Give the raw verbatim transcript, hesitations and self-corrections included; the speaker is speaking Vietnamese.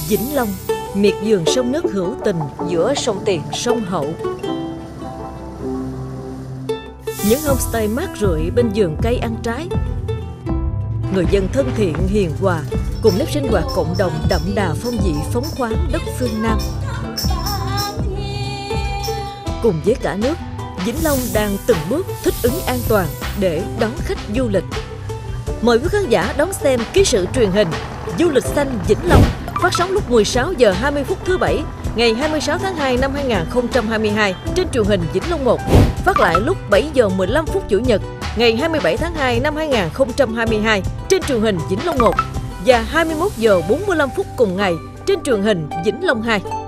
Vĩnh Long, miệt vườn sông nước hữu tình giữa sông Tiền, sông Hậu. Những homestay mát rượi bên vườn cây ăn trái. Người dân thân thiện, hiền hòa, cùng nếp sinh hoạt cộng đồng đậm đà phong vị phóng khoáng đất phương Nam. Cùng với cả nước, Vĩnh Long đang từng bước thích ứng an toàn để đón khách du lịch. Mời quý khán giả đón xem ký sự truyền hình Du lịch xanh Vĩnh Long, phát sóng lúc mười sáu giờ hai mươi phút thứ Bảy, ngày hai mươi sáu tháng hai năm hai nghìn không trăm hai mươi hai trên truyền hình Vĩnh Long một, phát lại lúc bảy giờ mười lăm phút Chủ nhật, ngày hai mươi bảy tháng hai năm hai nghìn không trăm hai mươi hai trên truyền hình Vĩnh Long một và hai mươi mốt giờ bốn mươi lăm phút cùng ngày trên truyền hình Vĩnh Long hai.